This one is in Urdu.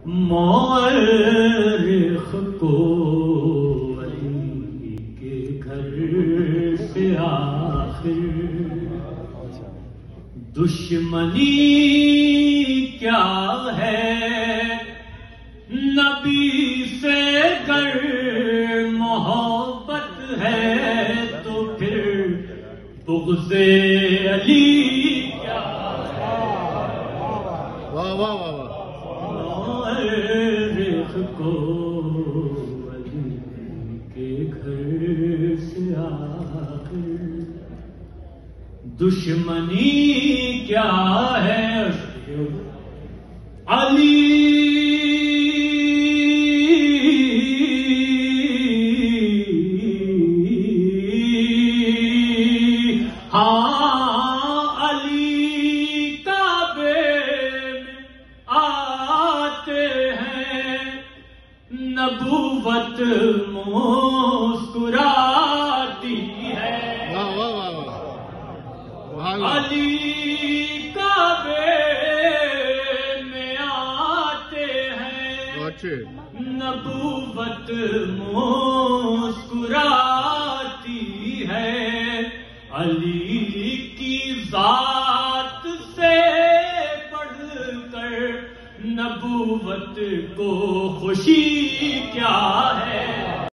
مورخ کو علی کے گھر سے آخر دشمنی کیا ہے، نبی سے گر محبت ہے تو پھر بغض علی کیا ہے۔ واہ واہ واہ واہ۔ مورخ کو علی کے گھر سے آخر دشمنی کیا ہے، علی نبوت مسکراتی ہے، علی کعبے میں آتے ہیں، نبوت مسکراتی ہے، علی کی ذات سے بڑھ کر نبوت کو خوشی کیا ہے۔